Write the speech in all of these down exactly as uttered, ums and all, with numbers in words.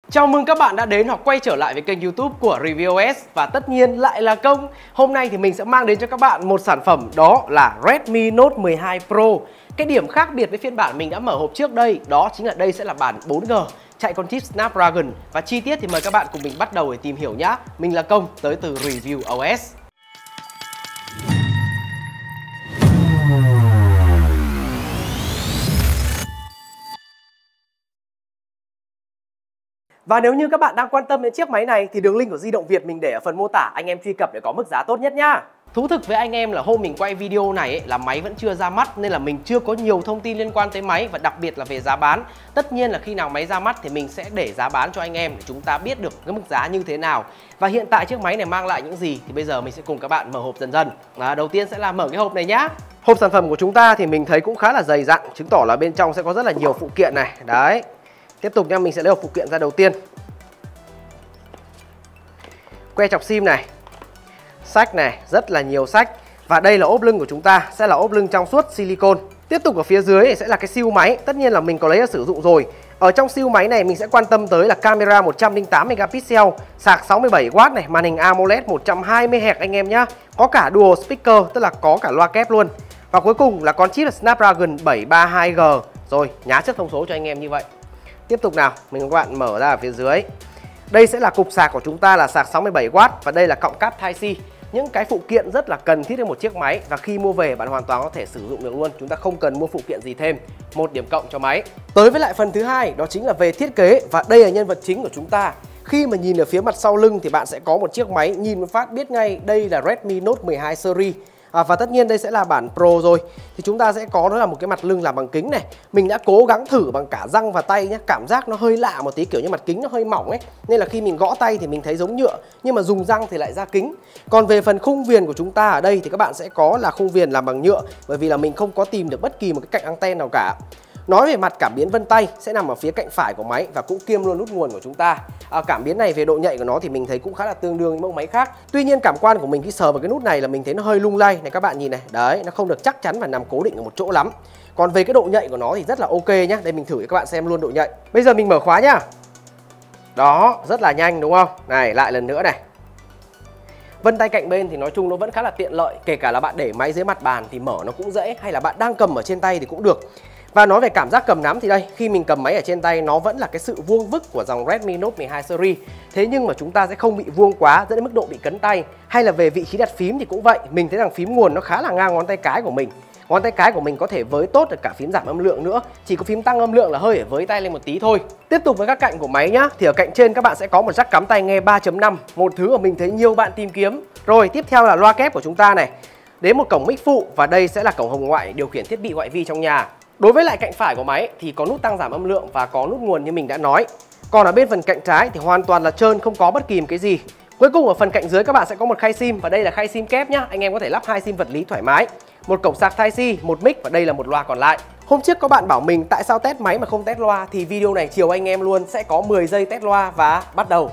Chào mừng các bạn đã đến hoặc quay trở lại với kênh YouTube của Review o ét. Và tất nhiên lại là Công. Hôm nay thì mình sẽ mang đến cho các bạn một sản phẩm, đó là Redmi Note mười hai Pro. Cái điểm khác biệt với phiên bản mình đã mở hộp trước đây, đó chính là đây sẽ là bản bốn G, chạy con chip Snapdragon. Và chi tiết thì mời các bạn cùng mình bắt đầu để tìm hiểu nhá. Mình là Công, tới từ Review o ét. Và nếu như các bạn đang quan tâm đến chiếc máy này thì đường link của Di động Việt mình để ở phần mô tả, anh em truy cập để có mức giá tốt nhất nhá. Thú thực với anh em là hôm mình quay video này ấy, là máy vẫn chưa ra mắt nên là mình chưa có nhiều thông tin liên quan tới máy và đặc biệt là về giá bán. Tất nhiên là khi nào máy ra mắt thì mình sẽ để giá bán cho anh em để chúng ta biết được cái mức giá như thế nào. Và hiện tại chiếc máy này mang lại những gì thì bây giờ mình sẽ cùng các bạn mở hộp dần dần. À, đầu tiên sẽ là mở cái hộp này nhá. Hộp sản phẩm của chúng ta thì mình thấy cũng khá là dày dặn, chứng tỏ là bên trong sẽ có rất là nhiều phụ kiện này. Đấy. Tiếp tục nha, mình sẽ lấy hộp phụ kiện ra đầu tiên. Que chọc sim này, sách này, rất là nhiều sách. Và đây là ốp lưng của chúng ta, sẽ là ốp lưng trong suốt silicon. Tiếp tục ở phía dưới sẽ là cái siêu máy, tất nhiên là mình có lấy ra sử dụng rồi. Ở trong siêu máy này mình sẽ quan tâm tới là camera một trăm lẻ tám megapixel, sạc sáu mươi bảy oát này, màn hình AMOLED một trăm hai mươi héc anh em nhá. Có cả dual speaker, tức là có cả loa kép luôn. Và cuối cùng là con chip là Snapdragon bảy ba hai G. Rồi, nhá trước thông số cho anh em như vậy. Tiếp tục nào, mình các bạn mở ra ở phía dưới. Đây sẽ là cục sạc của chúng ta là sạc sáu mươi bảy oát và đây là cọng cáp Type-C. Những cái phụ kiện rất là cần thiết cho một chiếc máy và khi mua về bạn hoàn toàn có thể sử dụng được luôn. Chúng ta không cần mua phụ kiện gì thêm. Một điểm cộng cho máy. Tới với lại phần thứ hai, đó chính là về thiết kế và đây là nhân vật chính của chúng ta. Khi mà nhìn ở phía mặt sau lưng thì bạn sẽ có một chiếc máy nhìn một phát biết ngay đây là Redmi Note mười hai series. À, và tất nhiên đây sẽ là bản Pro rồi. Thì chúng ta sẽ có đó là một cái mặt lưng làm bằng kính này. Mình đã cố gắng thử bằng cả răng và tay nhé. Cảm giác nó hơi lạ một tí, kiểu như mặt kính nó hơi mỏng ấy. Nên là khi mình gõ tay thì mình thấy giống nhựa, nhưng mà dùng răng thì lại ra kính. Còn về phần khung viền của chúng ta ở đây thì các bạn sẽ có là khung viền làm bằng nhựa. Bởi vì là mình không có tìm được bất kỳ một cái cạnh anten nào cả. Nói về mặt cảm biến vân tay sẽ nằm ở phía cạnh phải của máy và cũng kiêm luôn nút nguồn của chúng ta. À, cảm biến này về độ nhạy của nó thì mình thấy cũng khá là tương đương với mẫu máy khác. Tuy nhiên cảm quan của mình khi sờ vào cái nút này là mình thấy nó hơi lung lay này, các bạn nhìn này. Đấy, nó không được chắc chắn và nằm cố định ở một chỗ lắm. Còn về cái độ nhạy của nó thì rất là ok nhá. Đây mình thử cho các bạn xem luôn độ nhạy. Bây giờ mình mở khóa nhá. Đó, rất là nhanh đúng không? Này, lại lần nữa này. Vân tay cạnh bên thì nói chung nó vẫn khá là tiện lợi. Kể cả là bạn để máy dưới mặt bàn thì mở nó cũng dễ, hay là bạn đang cầm ở trên tay thì cũng được. Và nói về cảm giác cầm nắm thì đây, khi mình cầm máy ở trên tay nó vẫn là cái sự vuông vức của dòng Redmi Note mười hai series. Thế nhưng mà chúng ta sẽ không bị vuông quá dẫn đến mức độ bị cấn tay. Hay là về vị trí đặt phím thì cũng vậy, mình thấy rằng phím nguồn nó khá là ngang ngón tay cái của mình. Ngón tay cái của mình có thể với tốt được cả phím giảm âm lượng nữa. Chỉ có phím tăng âm lượng là hơi phải với tay lên một tí thôi. Tiếp tục với các cạnh của máy nhá. Thì ở cạnh trên các bạn sẽ có một jack cắm tai nghe ba chấm năm. Một thứ mà mình thấy nhiều bạn tìm kiếm. Rồi tiếp theo là loa kép của chúng ta này. Đến một cổng mic phụ và đây sẽ là cổng hồng ngoại điều khiển thiết bị ngoại vi trong nhà. Đối với lại cạnh phải của máy thì có nút tăng giảm âm lượng và có nút nguồn như mình đã nói. Còn ở bên phần cạnh trái thì hoàn toàn là trơn, không có bất kỳ một cái gì. Cuối cùng ở phần cạnh dưới các bạn sẽ có một khay sim và đây là khay sim kép nhá. Anh em có thể lắp hai sim vật lý thoải mái. Một cổng sạc Type-C, một mic và đây là một loa còn lại. Hôm trước có bạn bảo mình tại sao test máy mà không test loa thì video này chiều anh em luôn sẽ có mười giây test loa và bắt đầu.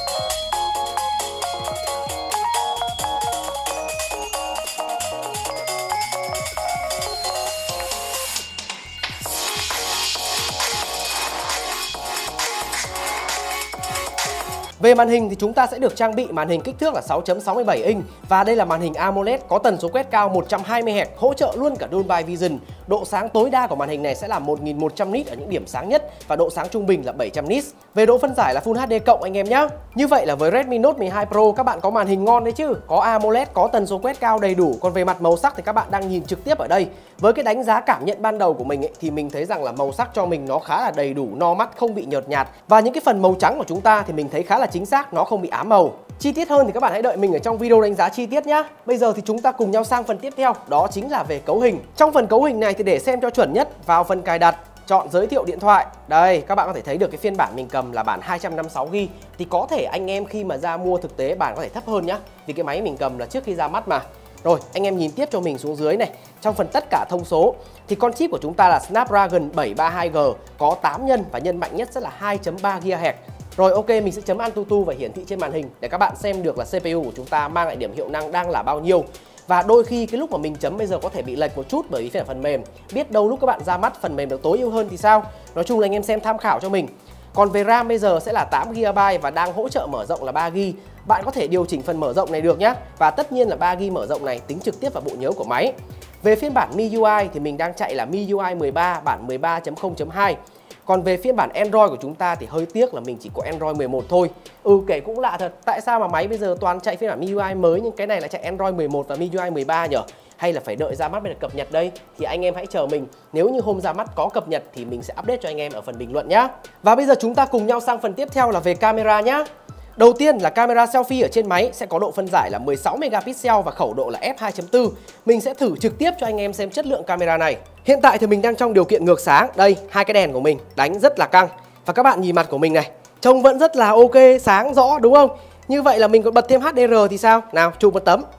Về màn hình thì chúng ta sẽ được trang bị màn hình kích thước là sáu chấm sáu mươi bảy inch và đây là màn hình AMOLED có tần số quét cao một trăm hai mươi héc, hỗ trợ luôn cả Dolby Vision. Độ sáng tối đa của màn hình này sẽ là một nghìn một trăm nit ở những điểm sáng nhất và độ sáng trung bình là bảy trăm nit. Về độ phân giải là Full hát đê cộng anh em nhé. Như vậy là với Redmi Note mười hai Pro các bạn có màn hình ngon đấy chứ, có AMOLED, có tần số quét cao đầy đủ. Còn về mặt màu sắc thì các bạn đang nhìn trực tiếp ở đây. Với cái đánh giá cảm nhận ban đầu của mình ấy, thì mình thấy rằng là màu sắc cho mình nó khá là đầy đủ, no mắt, không bị nhợt nhạt. Và những cái phần màu trắng của chúng ta thì mình thấy khá là chính xác, nó không bị ám màu. Chi tiết hơn thì các bạn hãy đợi mình ở trong video đánh giá chi tiết nhá. Bây giờ thì chúng ta cùng nhau sang phần tiếp theo, đó chính là về cấu hình. Trong phần cấu hình này thì để xem cho chuẩn nhất, vào phần cài đặt, chọn giới thiệu điện thoại. Đây, các bạn có thể thấy được cái phiên bản mình cầm là bản hai trăm năm mươi sáu gi ga bai. Thì có thể anh em khi mà ra mua thực tế bản có thể thấp hơn nhá. Vì cái máy mình cầm là trước khi ra mắt mà. Rồi, anh em nhìn tiếp cho mình xuống dưới này. Trong phần tất cả thông số thì con chip của chúng ta là Snapdragon bảy ba hai G, có tám nhân và nhân mạnh nhất sẽ là hai chấm ba gi ga héc. Rồi ok, mình sẽ chấm AnTuTu và hiển thị trên màn hình để các bạn xem được là xê pê u của chúng ta mang lại điểm hiệu năng đang là bao nhiêu. Và đôi khi cái lúc mà mình chấm bây giờ có thể bị lệch một chút bởi vì phải là phần mềm. Biết đâu lúc các bạn ra mắt phần mềm được tối ưu hơn thì sao? Nói chung là anh em xem tham khảo cho mình. Còn về RAM bây giờ sẽ là tám gi ga bai và đang hỗ trợ mở rộng là ba gi ga bai. Bạn có thể điều chỉnh phần mở rộng này được nhé. Và tất nhiên là ba gi ga bai mở rộng này tính trực tiếp vào bộ nhớ của máy. Về phiên bản em i u i thì mình đang chạy là em i u i mười ba bản mười ba chấm không chấm hai. Còn về phiên bản Android của chúng ta thì hơi tiếc là mình chỉ có Android mười một thôi. Ừ, kể cũng lạ thật. Tại sao mà máy bây giờ toàn chạy phiên bản em i u i mới nhưng cái này lại chạy Android mười một và em i u i mười ba nhỉ? Hay là phải đợi ra mắt mới được cập nhật đây? Thì anh em hãy chờ mình. Nếu như hôm ra mắt có cập nhật thì mình sẽ update cho anh em ở phần bình luận nhé. Và bây giờ chúng ta cùng nhau sang phần tiếp theo là về camera nhé. Đầu tiên là camera selfie ở trên máy sẽ có độ phân giải là mười sáu megapixel và khẩu độ là ép hai chấm bốn. Mình sẽ thử trực tiếp cho anh em xem chất lượng camera này. Hiện tại thì mình đang trong điều kiện ngược sáng. Đây, hai cái đèn của mình đánh rất là căng. Và các bạn nhìn mặt của mình này, trông vẫn rất là ok, sáng rõ đúng không? Như vậy là mình còn bật thêm hát đê rờ thì sao? Nào, chụp một tấm.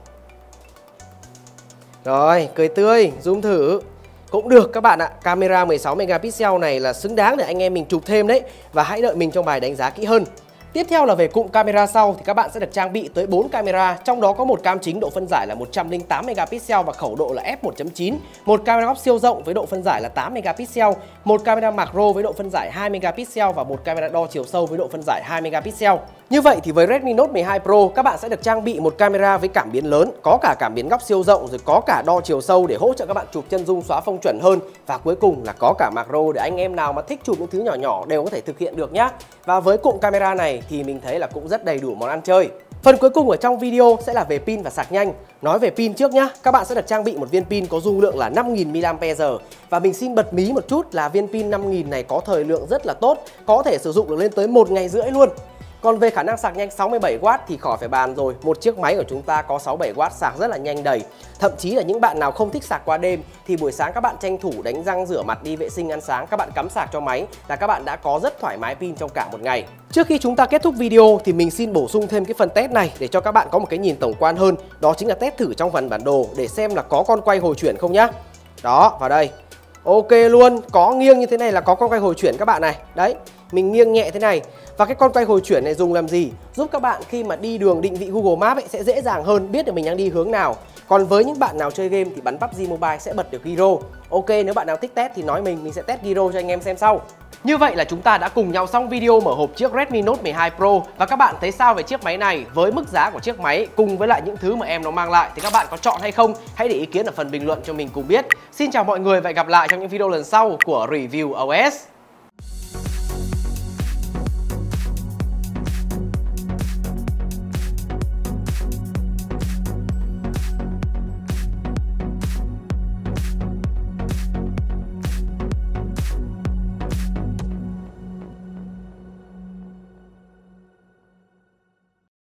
Rồi, cười tươi, zoom thử. Cũng được các bạn ạ. Camera mười sáu megapixel này là xứng đáng để anh em mình chụp thêm đấy. Và hãy đợi mình trong bài đánh giá kỹ hơn. Tiếp theo là về cụm camera sau thì các bạn sẽ được trang bị tới bốn camera, trong đó có một cam chính độ phân giải là một trăm lẻ tám megapixel và khẩu độ là ép một chấm chín, một camera góc siêu rộng với độ phân giải là tám megapixel, một camera macro với độ phân giải hai megapixel và một camera đo chiều sâu với độ phân giải hai megapixel. Như vậy thì với Redmi Note mười hai Pro các bạn sẽ được trang bị một camera với cảm biến lớn, có cả cảm biến góc siêu rộng rồi có cả đo chiều sâu để hỗ trợ các bạn chụp chân dung xóa phông chuẩn hơn, và cuối cùng là có cả macro để anh em nào mà thích chụp những thứ nhỏ nhỏ đều có thể thực hiện được nhá. Và với cụm camera này thì mình thấy là cũng rất đầy đủ món ăn chơi. Phần cuối cùng ở trong video sẽ là về pin và sạc nhanh. Nói về pin trước nhá, các bạn sẽ được trang bị một viên pin có dung lượng là năm nghìn mi-li-am-pe-giờ. Và mình xin bật mí một chút là viên pin năm nghìn này có thời lượng rất là tốt, có thể sử dụng được lên tới một ngày rưỡi luôn. Còn về khả năng sạc nhanh sáu mươi bảy oát thì khỏi phải bàn rồi. Một chiếc máy của chúng ta có sáu mươi bảy oát sạc rất là nhanh đầy. Thậm chí là những bạn nào không thích sạc qua đêm thì buổi sáng các bạn tranh thủ đánh răng rửa mặt đi vệ sinh ăn sáng, các bạn cắm sạc cho máy là các bạn đã có rất thoải mái pin trong cả một ngày. Trước khi chúng ta kết thúc video thì mình xin bổ sung thêm cái phần test này để cho các bạn có một cái nhìn tổng quan hơn. Đó chính là test thử trong phần bản đồ để xem là có con quay hồi chuyển không nhá. Đó, vào đây. Ok luôn, có nghiêng như thế này là có con quay hồi chuyển các bạn này. Đấy, mình nghiêng nhẹ thế này. Và cái con quay hồi chuyển này dùng làm gì? Giúp các bạn khi mà đi đường định vị Google Maps ấy, sẽ dễ dàng hơn, biết được mình đang đi hướng nào. Còn với những bạn nào chơi game thì bắn pê u bê giê Mobile sẽ bật được gyro. Ok, nếu bạn nào thích test thì nói mình, mình sẽ test gyro cho anh em xem sau. Như vậy là chúng ta đã cùng nhau xong video mở hộp chiếc Redmi Note mười hai Pro. Và các bạn thấy sao về chiếc máy này? Với mức giá của chiếc máy cùng với lại những thứ mà em nó mang lại thì các bạn có chọn hay không? Hãy để ý kiến ở phần bình luận cho mình cùng biết. Xin chào mọi người và hẹn gặp lại trong những video lần sau của Review o ét.